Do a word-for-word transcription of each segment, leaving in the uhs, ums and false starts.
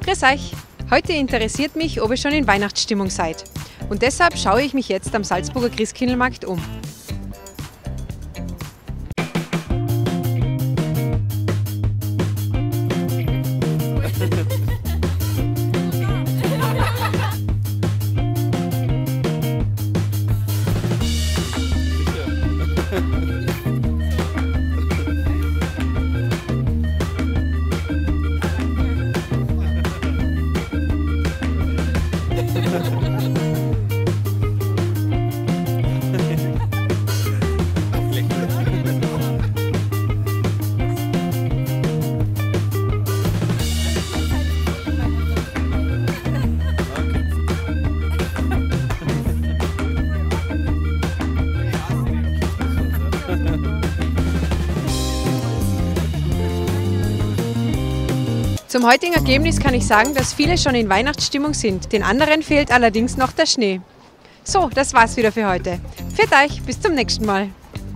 Grüß euch! Heute interessiert mich, ob ihr schon in Weihnachtsstimmung seid. Und deshalb schaue ich mich jetzt am Salzburger Christkindlmarkt um. Zum heutigen Ergebnis kann ich sagen, dass viele schon in Weihnachtsstimmung sind. Den anderen fehlt allerdings noch der Schnee. So, das war's wieder für heute. Pfiat euch, bis zum nächsten Mal.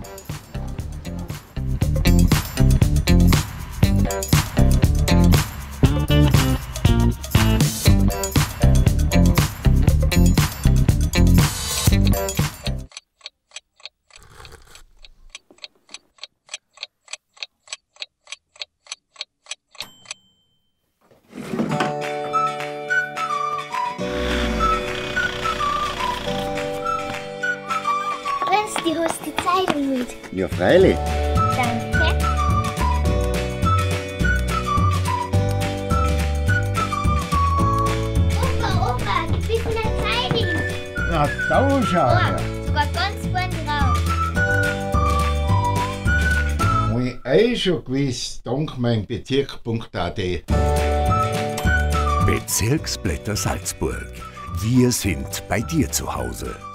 Du hast die Zeitung mit. Ja, freilich. Danke. Opa, Opa, gib bitte eine Zeitung. Na, da schau her. Oh, sogar ganz vorne drauf. Habe ich eh schon gewusst, dank meinem Bezirk punkt a t. Bezirksblätter Salzburg. Wir sind bei dir zu Hause.